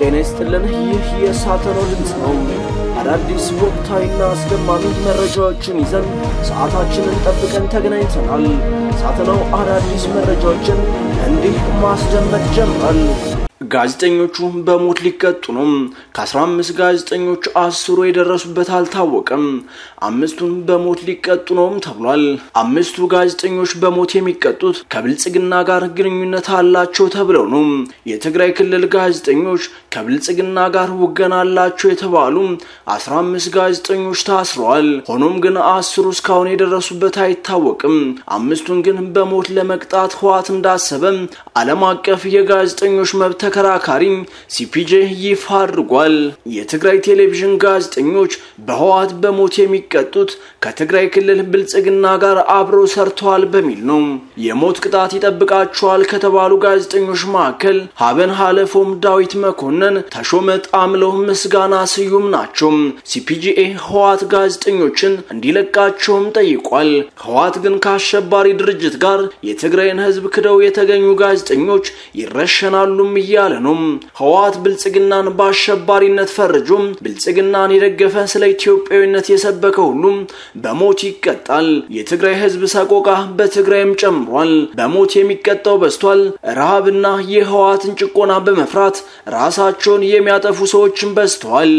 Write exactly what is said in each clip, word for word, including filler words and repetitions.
ጤና ይስጥልን ይህ የሳተናው ድምጽ ነው አዳዲስ ወቅታዊና አስደማሚ መረጃዎችን ይዘን ሰዓታችንን ጠብቀን ተገናኝተናል ሳተናው አዳዲስ መረጃዎችን እንዲህ ማስደመጥ ጀምሯል ጋዜጠኞቹ በሞት ሊቀጡ ነው ከ15 ጋዜጠኞች አስሩ የደረሱበት አልታወቀም አምስቱን በሞት ሊቀጡ ነው ተብሏል አምስቱ ጋዜጠኞች በሞት የሚቀጡት ከብልጽግና ጋር ግንኙነት አላቸው ተብለው ነው የትግራይ ክልል ጋዜጠኞች ከብልጽግና ጋር ወገን አላቸው የተባሉ አስራ አምስት ጋዜጠኞች ታስረዋል ሆኖም ግን አስሩ እስካሁን የደረሱበት አይታወቅም አምስቱን ግን በሞት ለመቅጣት ህዋት እንዳሰበ ዓለም አቀፍ የጋዜጠኞች መብት ተከራካሪ ሲፒጄ ይፋ አድርጓል የትግራይ ቴሌቪዥን ጋዜጠኞች በህዋት በሞት የሚቀጡት ከትግራይ ክልል ብልጽግና ጋር አብረው ሰርተዋል በሚል ነው የሞት ቅጣት ይጠብቃቸዋል ከተባሉ ጋዜጠኞች መካከል ሀበን ሐለፎም ዳዊት መኮንን ተሾመት አምለው ምስጋና ስዩም ናቸው ሲፒጄ ህዋት ጋዜጠኞችን እንዲለቃቸውም ጠይቋል ህዋት ግን ከአሸባሪ ድርጅት ጋር የትግራይን ህዝብ ክደው የተገኙ ጋዜጠኞች ይረሸናሉም እያለ ነው ህዋት ብልጽግናን በአሸባሪነት ፈርጆም ብልጽግናን የደገፈ ስለ ኢትዮጵያዊነት የሰበከ ሁሉ በሞት ይቀጣል የትግራይ ህዝብ ሰቆቃ በትግራይም ጨምሯል በሞት የሚቀጣው በስቷል ረሃብና የህዋትን ጭቆና በመፍራት ራሳቸውን የሚያጠፉ ሰዎችን በስተዋል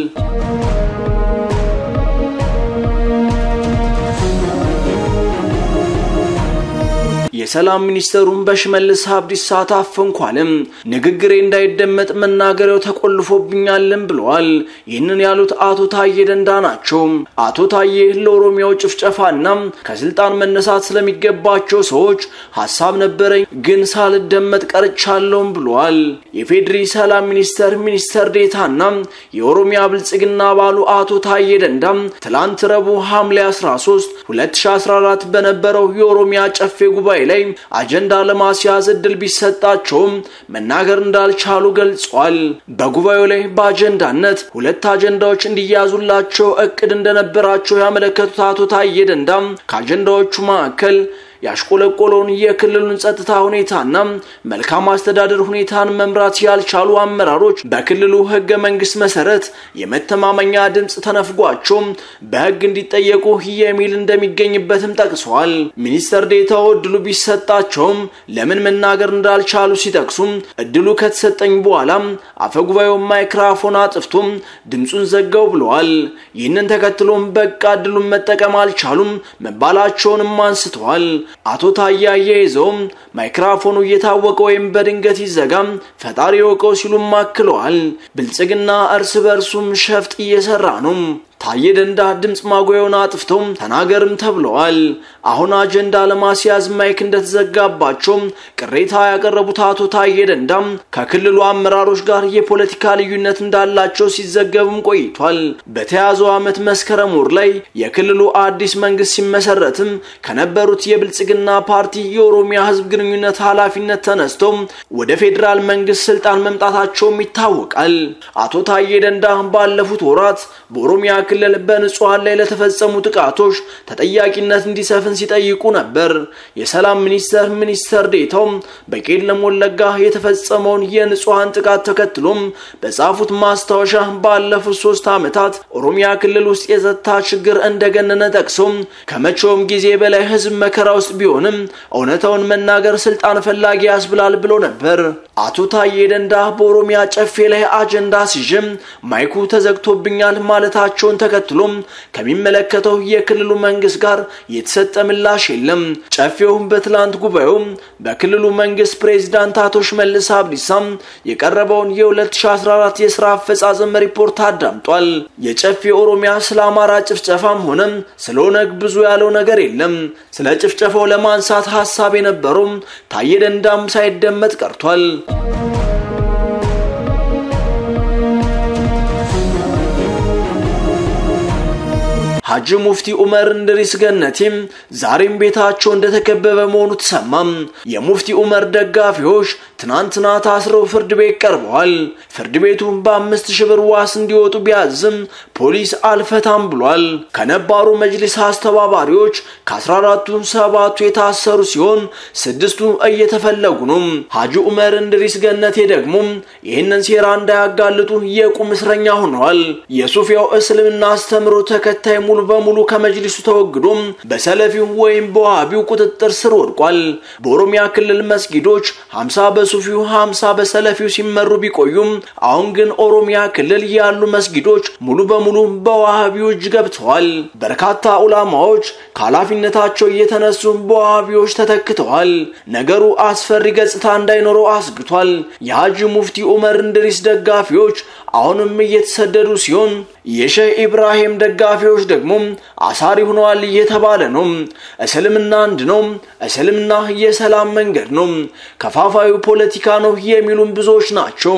የሰላም ሚኒስተሩን በሽመልስ አብዲሳ ታፈንኳለም ንግግሬ እንዳይደመጥ መናገሪያው ተቆልፎብኛልም ብለዋል ይህንን ያሉት አቶ ታዬ ደንዳ ናቸው አቶ ታዬ ለኦሮሚያው ጭፍጨፋና ከስልጣን መነሳት ስለሚገባቸው ሰዎች ሐሳብ ነበረኝ ግን ሳልደመጥ ቀርቻለሁም ብለዋል የፌድሪ ሰላም ሚኒስተር ሚኒስተር ዴታና የኦሮሚያ ብልጽግና ባሉ አቶ ታዬ ደንዳ ትላንት ረቡዕ ሐምሌ አስራ ሶስት ሁለት ሺህ አስራ አራት በነበረው የኦሮሚያ ጨፌ ጉባኤ ላይ አጀንዳ ለማስያዝ እድል ቢሰጣቸውም መናገር እንዳልቻሉ ገልጸዋል በጉባኤው ላይ በአጀንዳነት ሁለት አጀንዳዎች እንዲያዙላቸው እቅድ እንደነበራቸው ያመለከቱት አቶ ታዬ ደንዳ ከአጀንዳዎቹ መካከል ያሽቆለቆለውን የክልሉን ጸጥታ ሁኔታና መልካም አስተዳደር ሁኔታን መምራት ያልቻሉ አመራሮች በክልሉ ህገ መንግስት መሰረት የመተማመኛ ድምጽ ተነፍጓቸው በህግ እንዲጠየቁ የሚል እንደሚገኝበትም ጠቅሰዋል ሚኒስተር ዴታው እድሉ ቢሰጣቸው ለምን መናገር እንዳልቻሉ ሲጠቅሱ እድሉ ከተሰጠኝ በኋላ አፈጉባኤው ማይክሮፎን አጥፍቶ ድምጹን ዘጋው ብለዋል ይህንን ተከትሎም በቃ እድሉን መጠቀም አልቻሉም መባላቸውንም አንስተዋል አቶ ታዬ ያየዘው ማይክሮፎኑ እየታወቀ ወይም በድንገት ይዘጋም ፈጣሪ ወቀው ሲሉ ማክለዋል ብልጽግና እርስ በርሱም ሸፍጥ እየሰራ ነው ታዬ ደንዳ ድምጽ ማጉያውን አጥፍተው ተናገርም ተብለዋል አሁን አጀንዳ ለማስያዝ ማይክ እንደተዘጋባቸው ቅሬታ ያቀረቡት አቶ ታዬ ደንዳ ከክልሉ አመራሮች ጋር የፖለቲካ ልዩነት እንዳላቸው ሲዘገብም ቆይቷል በተያዘው አመት መስከረም ወር ላይ የክልሉ አዲስ መንግስት ሲመሰረትም ከነበሩት የብልጽግና ፓርቲ የኦሮሚያ ህዝብ ግንኙነት ኃላፊነት ተነስተው ወደ ፌደራል መንግስት ስልጣን መምጣታቸው ይታወቃል አቶ ታዬ ደንዳ ባለፉት ወራት በኦሮሚያ ክልል በንጹሃን ላይ ለተፈጸሙ ጥቃቶች ተጠያቂነት እንዲሰፍን ሲጠይቁ ነበር የሰላም ሚኒስተር ሚኒስተር ዴታው በቄለም ወለጋ የተፈጸመውን የንጹሃን ጥቃት ተከትሎም በጻፉት ማስታወሻ ባለፉት ሶስት አመታት ኦሮሚያ ክልል ውስጥ የጸጥታ ችግር እንደገነነ ጠቅሰው ከመቼውም ጊዜ በላይ ህዝብ መከራ ውስጥ ቢሆንም እውነታውን መናገር ስልጣን ፈላጊ ያስብላል ብሎ ነበር አቶ ታዬ ደንዳ በኦሮሚያ ጨፌ ላይ አጀንዳ ሲጀም ማይኩ ተዘግቶብኛል ማለታቸው ተከትሎም ከሚመለከተው የክልሉ መንግስት ጋር የተሰጠ ምላሽ የለም ጨፌው በትላንት ጉባኤው በክልሉ መንግስት ፕሬዝዳንት አቶ ሽመልስ አብዲሳ የቀረበውን የ2014 የሥራ አፈጻጸም ሪፖርት አዳምጧል የጨፌ ኦሮሚያ ስለ አማራ ጭፍጨፋም ሆነ ስለሆነ ብዙ ያለው ነገር የለም ስለ ጭፍጨፋው ለማንሳት ሐሳብ የነበረው ታዬ ደንዳም ሳይደመጥ ቀርቷል ሐጂ ሙፍቲ ዑመር እንድሪስ ገነቲም ዛሬም ቤታቸው እንደተከበበ መሆኑ ተሰማም። የሙፍቲ ዑመር ደጋፊዎች ትናንትና ታስረው ፍርድ ቤት ቀርበዋል። ፍርድ ቤቱ በአምስት ሺህ ብር ዋስ እንዲወጡ ቢያዝም ፖሊስ አልፈታም ብሏል። ከነባሩ መጅሊስ አስተባባሪዎች ከ14ቱ ሰባቱ የታሰሩ ሲሆን ስድስቱ እየተፈለጉ ነው። ሐጂ ዑመር እንድሪስ ገነቴ ደግሞ ይህንን ሴራ እንዳያጋልጡ የቁም እስረኛ ሆነዋል። የሱፊያው እስልምና አስተምሮ ተከታይ ሙሉ በሙሉ ከመጅሊሱ ተወግዶ በሰለፊው ወይም በዋሃቢው ቁጥጥር ስር ወድቋል። በኦሮሚያ ክልል መስጊዶች ሃምሳ በሱፊው ሃምሳ በሰለፊው ሲመሩ ቢቆዩም አሁን ግን ኦሮሚያ ክልል ያሉ መስጊዶች ሙሉ በሙሉ በዋሃቢው እጅ ገብተዋል። በርካታ ዑላማዎች ከኃላፊነታቸው እየተነሱ በዋሃቢዎች ተተክተዋል። ነገሩ አስፈሪ ገጽታ እንዳይኖረው አስግቷል። የሐጂ ሙፍቲ ዑመር እንድሪስ ደጋፊዎች አሁንም እየተሰደዱ ሲሆን የሼህ ኢብራሂም ደጋፊዎች ደግሞ አሳሪ ሆነዋል እየተባለ ነው። እስልምና አንድ ነው፣ እስልምና የሰላም መንገድ ነው፣ ከፋፋዩ ፖለቲካ ነው የሚሉም ብዙዎች ናቸው።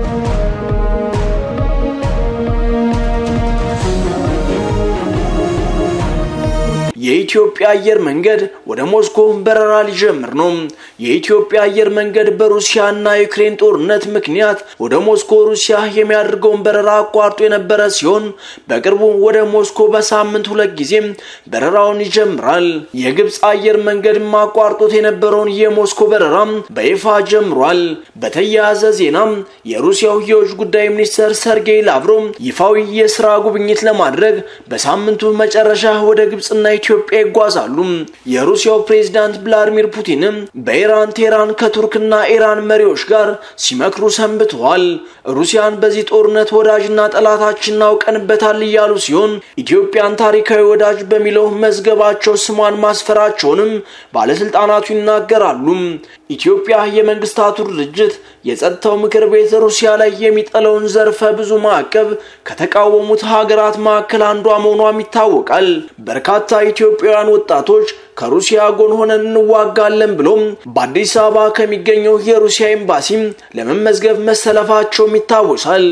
የኢትዮጵያ አየር መንገድ ወደ ሞስኮ በረራ ሊጀምር ነው። የኢትዮጵያ አየር መንገድ በሩሲያና ዩክሬን ጦርነት ምክንያት ወደ ሞስኮ ሩሲያ የሚያደርገውን በረራ አቋርጦ የነበረ ሲሆን በቅርቡ ወደ ሞስኮ በሳምንት ሁለት ጊዜ በረራውን ይጀምራል። የግብጽ አየር መንገድ ማቋርጦት የነበረውን የሞስኮ በረራ በይፋ ጀምሯል። በተያያዘ ዜና የሩሲያው የውጭ ጉዳይ ሚኒስትር ሰርጌይ ላቭሮቭ ይፋዊ የሥራ ጉብኝት ለማድረግ በሳምንቱ መጨረሻ ወደ ግብጽና ኢትዮጵያ ይጓዛሉ። የሩሲያው ፕሬዝዳንት ቭላድሚር ፑቲን በኢራን ቴህራን ከቱርክና ኢራን መሪዎች ጋር ሲመክሩ ሰንብተዋል። ሩሲያን በዚህ ጦርነት ወዳጅና ጠላታችን አውቀንበታል እያሉ ሲሆን ኢትዮጵያን ታሪካዊ ወዳጅ በሚለው መዝገባቸው ስሟን ማስፈራቸውንም ባለስልጣናቱ ይናገራሉ። ኢትዮጵያ የመንግስታቱ ድርጅት የጸጥታው ምክር ቤት ሩሲያ ላይ የሚጠለውን ዘርፈ ብዙ ማዕቀብ ከተቃወሙት ሀገራት መካከል አንዷ መሆኗም ይታወቃል። በርካታ ኢትዮጵያውያን ወጣቶች ከሩሲያ ጎን ሆነን እንዋጋለን ብሎም በአዲስ አበባ ከሚገኘው የሩሲያ ኤምባሲ ለመመዝገብ መሰለፋቸው ይታወሳል።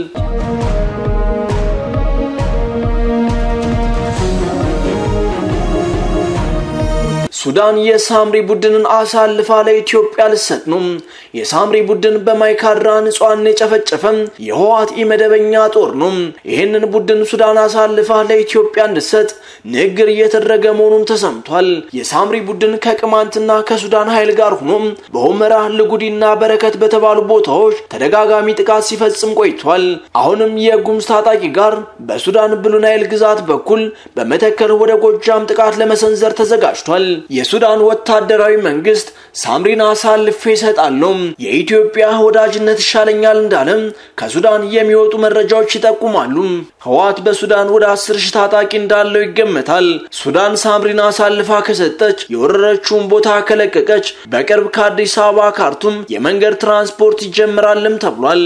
ሱዳን የሳምሪ ቡድንን አሳልፋ ለኢትዮጵያ ልትሰጥ ነው። የሳምሪ ቡድን በማይካድራ ንጹሃን የጨፈጨፈ የህወሓት ኢመደበኛ ጦር ነው። ይህንን ቡድን ሱዳን አሳልፋ ለኢትዮጵያ እንድትሰጥ ንግግር እየተደረገ መሆኑም ተሰምቷል። የሳምሪ ቡድን ከቅማንትና ከሱዳን ኃይል ጋር ሆኖ በሁመራ ልጉዲና በረከት በተባሉ ቦታዎች ተደጋጋሚ ጥቃት ሲፈጽም ቆይቷል። አሁንም የጉምዝ ታጣቂ ጋር በሱዳን ብሉ ናይል ግዛት በኩል በመተከል ወደ ጎጃም ጥቃት ለመሰንዘር ተዘጋጅቷል። የሱዳን ወታደራዊ መንግስት ሳምሪን አሳልፌ እሰጣለሁ፣ የኢትዮጵያ ወዳጅነት ይሻለኛል እንዳለ ከሱዳን የሚወጡ መረጃዎች ይጠቁማሉ። ህወሓት በሱዳን ወደ አስር ሺህ ታጣቂ እንዳለው ይገመታል። ሱዳን ሳምሪን አሳልፋ ከሰጠች የወረረችውን ቦታ ከለቀቀች በቅርብ ከአዲስ አበባ ካርቱም የመንገድ ትራንስፖርት ይጀምራልም ተብሏል።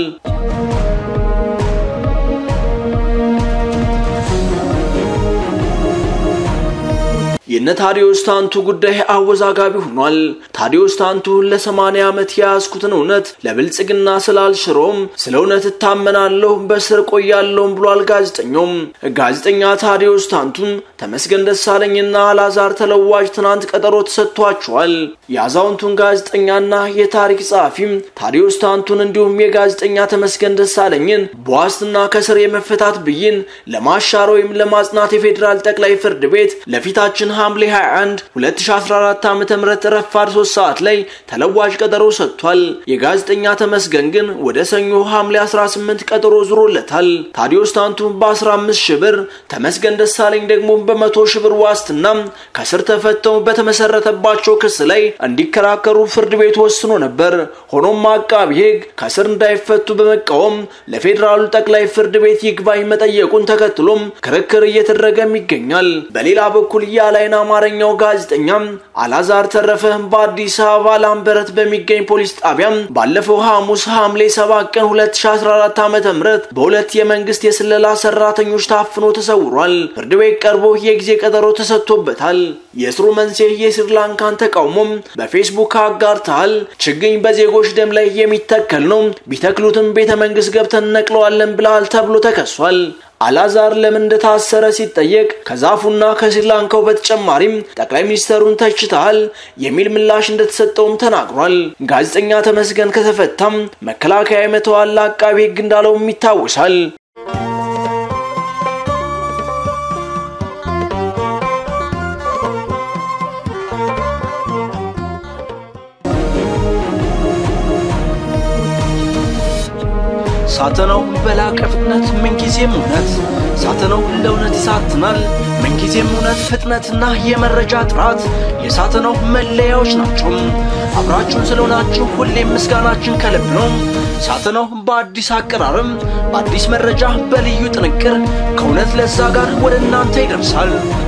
የነታዲዮስ ታንቱ ጉዳይ አወዛጋቢ ሆኗል። ታዲዮስ ታንቱ ለ80 ዓመት ያስኩትን እውነት ለብልጽግና ስላልሽሮም ስለ እውነት ተታመናለሁ በስር ቆያለሁ ብሏል ጋዜጠኛው። ጋዜጠኛ ታዲዮስ ታንቱ ተመስገን ደሳለኝና አላዛር ተለዋጭ ትናንት ቀጠሮ ተሰጥቷቸዋል። ያዛውንቱን ጋዜጠኛና የታሪክ ጸሐፊ ታዲዮስ ታንቱን እንዲሁም የጋዜጠኛ ተመስገን ደሳለኝን በዋስትና ከስር የመፈታት ብይን ለማሻር ወይም ለማጽናት የፌደራል ጠቅላይ ፍርድ ቤት ለፊታችን ሐምሌ ሃያ አንድ ሁለት ሺህ አስራ አራት ዓመተ ምህረት ረፋድ ሶስት ሰዓት ላይ ተለዋጭ ቀጠሮ ሰጥቷል። የጋዜጠኛ ተመስገን ግን ወደ ሰኞ ሐምሌ አስራ ስምንት ቀጠሮ ዙሮለታል። ታዲዮስ ታንቱ በ15 ሺህ ብር ተመስገን ደሳለኝ ደግሞ በመቶ ሺህ ብር ዋስትና ከስር ተፈተው በተመሰረተባቸው ክስ ላይ እንዲከራከሩ ፍርድ ቤት ወስኖ ነበር። ሆኖም አቃቤ ሕግ ከስር እንዳይፈቱ በመቃወም ለፌደራሉ ጠቅላይ ፍርድ ቤት ይግባኝ መጠየቁን ተከትሎም ክርክር እየተደረገም ይገኛል። በሌላ በኩል ያላይና አማርኛው ጋዜጠኛ አላዛር ተረፈ በአዲስ አበባ ላምበረት በሚገኝ ፖሊስ ጣቢያ ባለፈው ሐሙስ ሐምሌ ሰባት ቀን ሁለት ሺህ አስራ አራት ዓመተ ምህረት በሁለት የመንግስት የስለላ ሰራተኞች ታፍኖ ተሰውሯል። ፍርድ ቤት ቀርቦ የጊዜ ቀጠሮ ተሰጥቶበታል። የስሩ መንስኤ የስሪላንካን ተቃውሞ በፌስቡክ አጋርተዋል። ችግኝ በዜጎች ደም ላይ የሚተከል ነው፣ ቢተክሉትም ቤተ መንግስት ገብተን ነቅለዋለን ብለዋል ተብሎ ተከሷል። አላዛር ለምን እንደታሰረ ሲጠየቅ ከዛፉና ከስሪላንካው በተጨማሪም ጠቅላይ ሚኒስትሩን ተችተዋል የሚል ምላሽ እንደተሰጠውም ተናግሯል። ጋዜጠኛ ተመስገን ከተፈታም መከላከያ መተዋል አቃቤ ሕግ እንዳለውም ይታወሳል። ሳተናው በላቀ ፍጥነት ምንጊዜም እውነት ሳተናው ለእውነት ይሳትናል። ምንጊዜም እውነት ፍጥነትና የመረጃ ጥራት የሳተናው መለያዎች ናቸው። አብራችሁን ስለሆናችሁ ሁሌም ምስጋናችን ከልብ ነው። ሳተናው በአዲስ አቀራረብ በአዲስ መረጃ በልዩ ጥንቅር ከእውነት ለዛ ጋር ወደ እናንተ ይደርሳል።